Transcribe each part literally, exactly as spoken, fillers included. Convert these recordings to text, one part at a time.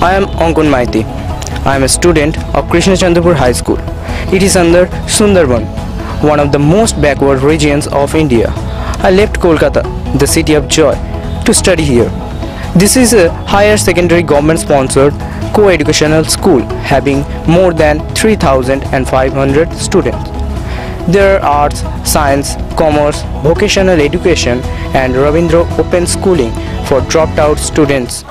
I am Ankun Maiti. I am a student of Krishna Chandrapur High School. It is under Sundarban, one of the most backward regions of India. I left Kolkata, the city of joy, to study here. This is a higher secondary government-sponsored co-educational school having more than three thousand five hundred students. There are arts, science, commerce, vocational education and Rabindra Open Schooling for dropped out students.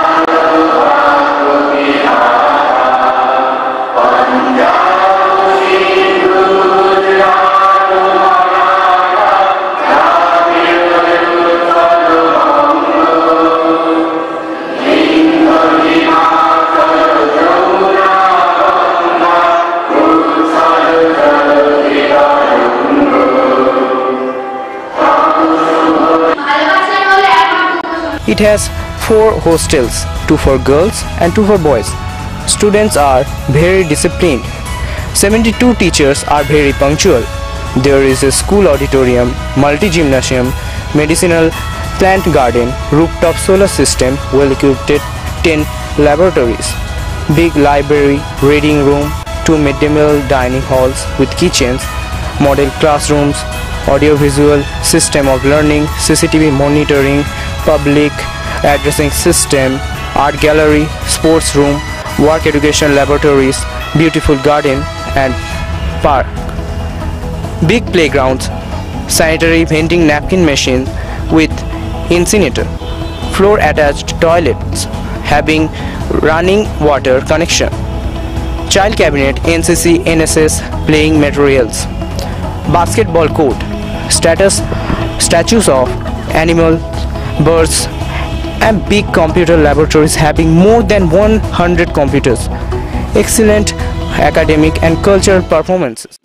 It has four hostels, two for girls and two for boys. Students are very disciplined. seventy-two teachers are very punctual. There is a school auditorium, multi-gymnasium, medicinal plant garden, rooftop solar system, well-equipped ten laboratories, big library, reading room, two midday meal dining halls with kitchens, model classrooms, audio-visual system of learning, C C T V monitoring, public addressing system, art gallery, sports room, work education laboratories, beautiful garden and park, big playgrounds, sanitary vending napkin machine with incinerator, floor attached toilets having running water connection, child cabinet, N C C, N S S playing materials, basketball court, status statues of animal, birds and big computer laboratories having more than one hundred computers, excellent academic and cultural performances.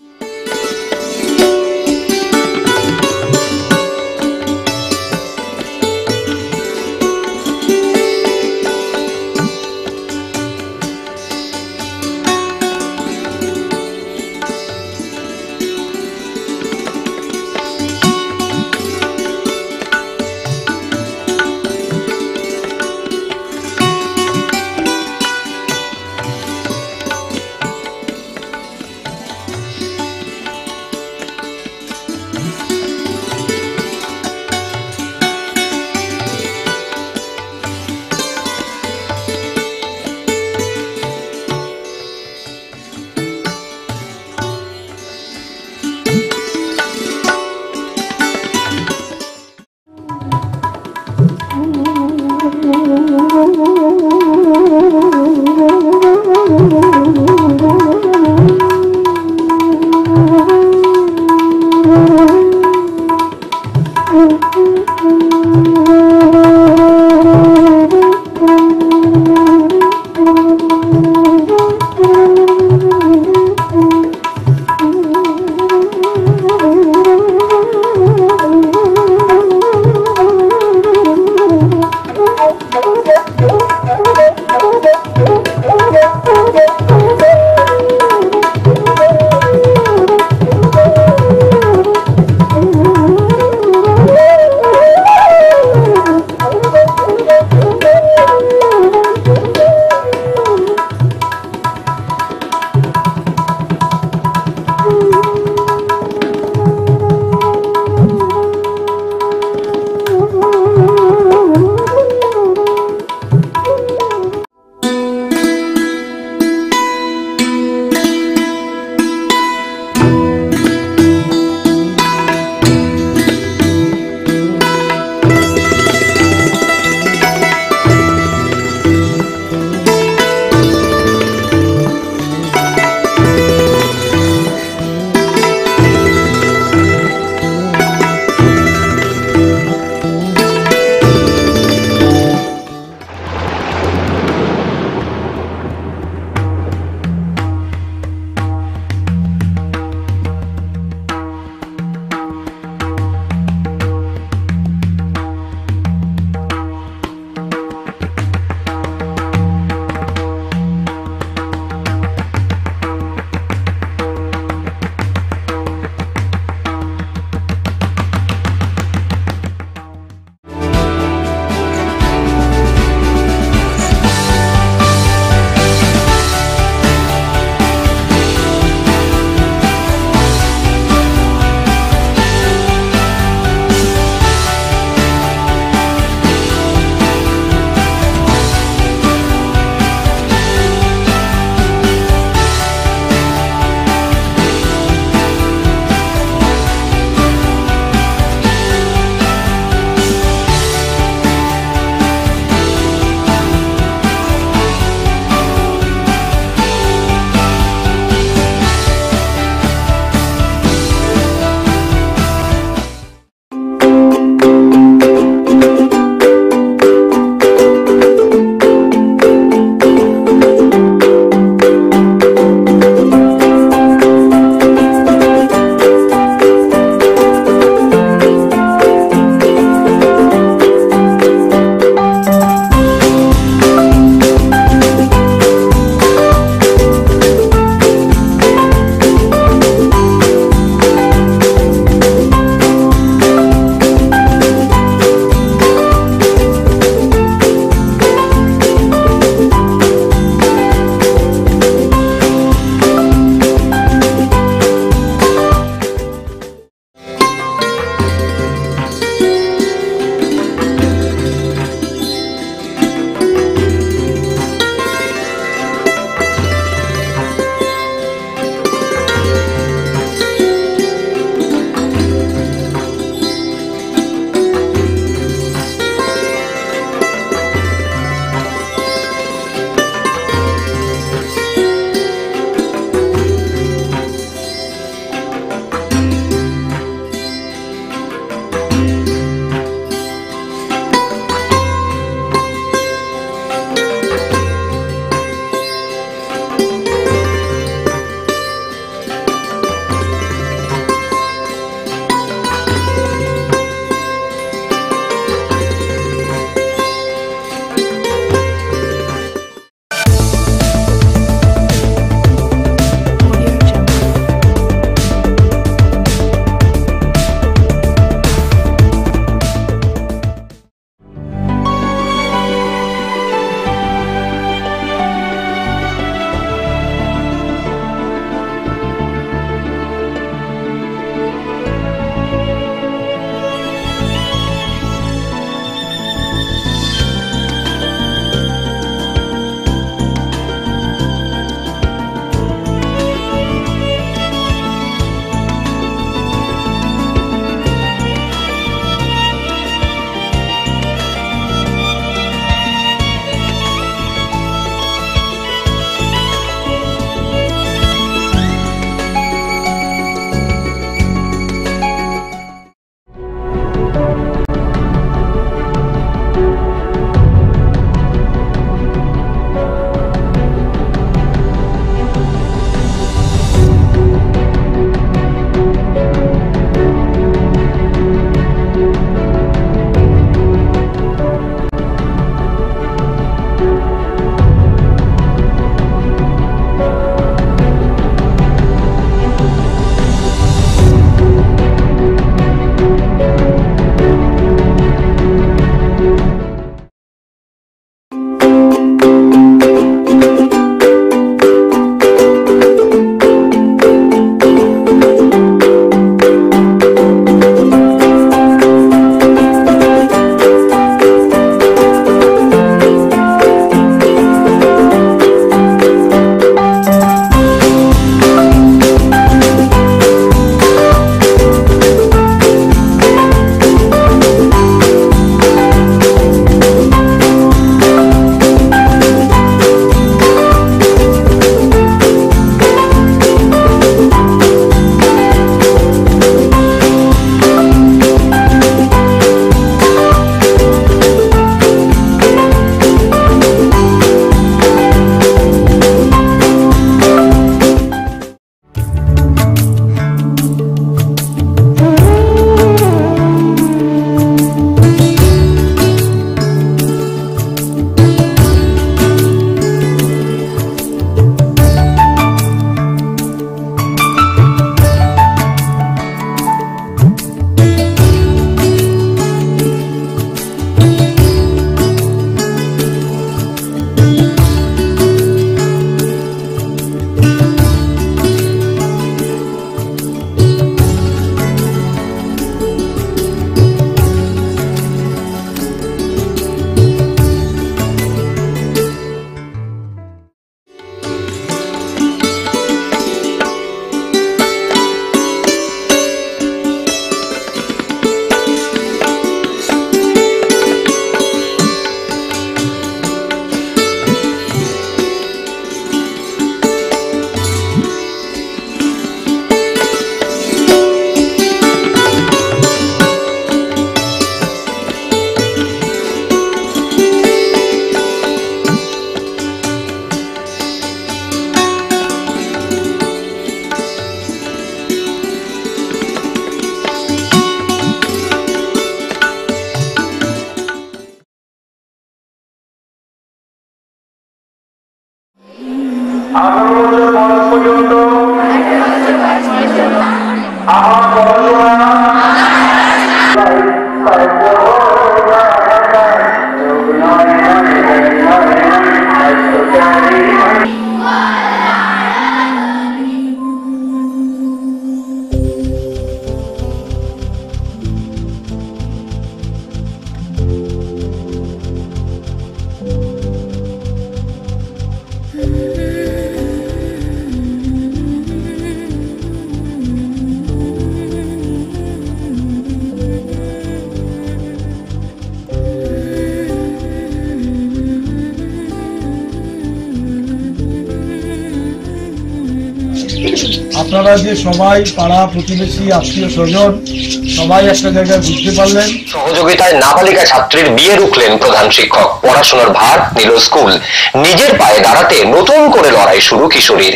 আপনারা যে সবাই পাড়া প্রতিবেশী আত্মীয় স্বজন সবাই একটা জায়গায় বুঝতে পারলেন। সহযোগিতায় নাবালিকা ছাত্রীর বিয়ে রুখলেন প্রধান শিক্ষক। পড়াশোনার ভার নিল স্কুল। নিজের পায়ে দাঁড়াতে নতুন করে লড়াই শুরু কিশোরীর।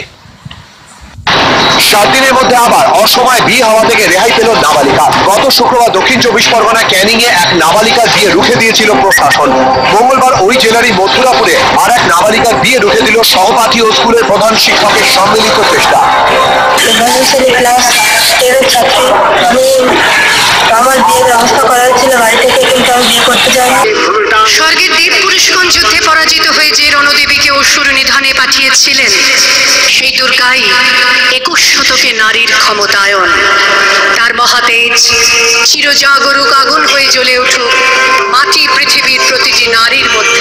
সাত দিনের মধ্যে আবার অসময়ে বিয়ে হওয়া থেকে রেহাই পেল নাবালিকা। গত শুক্রবার দক্ষিণ চব্বিশ পরগনা ক্যানিং এ এক নাবালিকার বিয়ে রুখে দিয়েছিল প্রশাসন। মঙ্গলবার ওই জেলারই মথুরাপুরে আর এক নাবালিকার বিয়ে রুখে দিল সহপাঠী ও স্কুলের প্রধান শিক্ষকের সম্মিলিত চেষ্টা। আমার বিয়ের ব্যবস্থা করা হয়েছিল বাড়ি থেকে, কিন্তু আমি বিয়ে করতে চাইনি। স্বর্গের দেব পুরুষগণ যুদ্ধে পরাজিত হয়ে যে রণদেবীকে অসুর নিধনে পাঠিয়েছিলেন, সেই দুর্গাই একুশ শতকে নারীর ক্ষমতায়ন। তার মহাতেজ চিরজাগরুক আগুন হয়ে জ্বলে উঠুক মাটি পৃথিবীর প্রতিটি নারীর মধ্যে।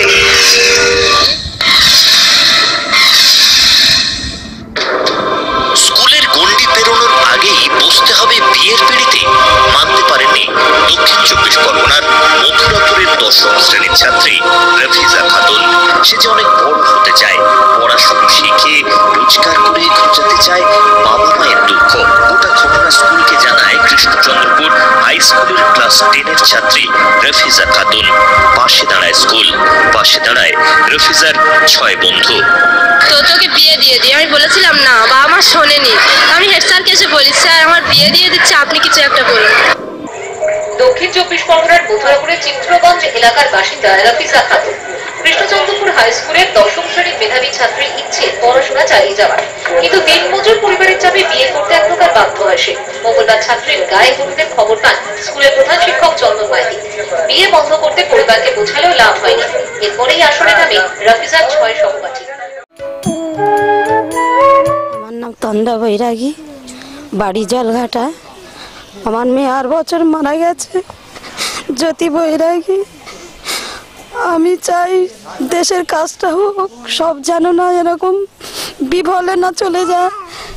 স্কুলের গণ্ডি পেরোনোর আগেই বসতে হবে বিয়ের পিঁড়িতে, মানতে পারেননি দক্ষিণ চব্বিশ পরগনার মথুরাপুরের দশম শ্রেণীর ছাত্রী রফিজা খাতুন। সে যে অনেক বড় হতে চায়, পড়াশুনো শিখে রোজগার করে খোঁজাতে চায় বাবা মায়ের দুঃখ। গোটা ঘটনা স্কুলকে জানায় কৃষ্ণচন্দ্রপুর হাই স্কুলের ক্লাস টেনের ছাত্রী রফিজা খাতুন। পাশে দাঁড়ায় স্কুল, পাশে দাঁড়ায় রফিজার ছয় বন্ধু। তো তোকে বিয়ে দিয়ে দিই, আমি বলেছিলাম না, বাবা মা শোনেনি। আমি হেড স্যারকে এসে বলি, স্যার আমার বিয়ে দিয়ে দিচ্ছে, আপনি কিছু একটা করুন। দক্ষিণ চব্বিশ পরগনার মথুরাপুরের চিত্রগঞ্জ এলাকার বাসিন্দা রফিজা খাতুন। কৃষ্ণচন্দ্রপুর হাই স্কুলের দশম শ্রেণীর মেধাবী ছাত্রীর ইচ্ছে পড়াশোনা চালিয়ে যাওয়ার, কিন্তু দিনমজুর পরিবারের চাপে বিয়ে করতে এক প্রকার বাধ্য হয় সে। মঙ্গলবার ছাত্রীর গায়ে হলুদের খবর পান স্কুলের প্রধান শিক্ষক চন্দন মাইতি। বিয়ে বন্ধ করতে পরিবারকে বোঝালেও লাভ হয়নি। এরপরেই আসরে নামে রফিজার ছয় সহপাঠী। আমার নাম তন্দা বৈরাগী, বাড়ি জলঘাটা। আমার মেয়ে আর বছর মারা গেছে, জ্যোতি বৈরাগী। আমি চাই দেশের কাজটা হোক, সব যেন না এরকম বিফলে না চলে যায়।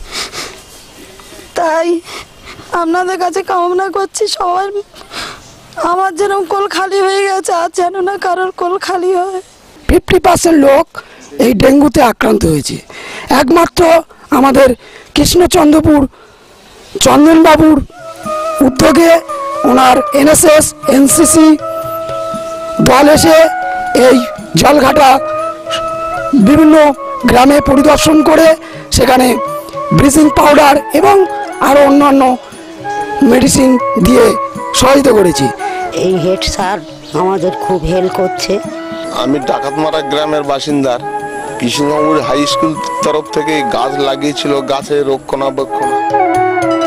তাই আপনাদের কাছে কামনা করছি, সবার আমার যেরকম কোল খালি হয়ে গেছে আর যেন না কারোর কোল খালি হয়। ফিফটি পার্সেন্ট লোক এই ডেঙ্গুতে আক্রান্ত হয়েছে। একমাত্র আমাদের কৃষ্ণচন্দ্রপুর চন্দনবাবুর উদ্যোগে ওনার এনএসএস এনসিসি দল এসে এই জলঘাটা বিভিন্ন গ্রামে পরিদর্শন করে সেখানে ব্লিচিং পাউডার এবং আরও অন্যান্য মেডিসিন দিয়ে সহায়তা করেছি। এই হেড স্যার আমাদের খুব হেল্প করছে। আমি ডাকাতমারা গ্রামের বাসিন্দার। কৃষ্ণনগর হাই স্কুল তরফ থেকে গাছ লাগিয়েছিল, গাছের রক্ষণাবেক্ষণ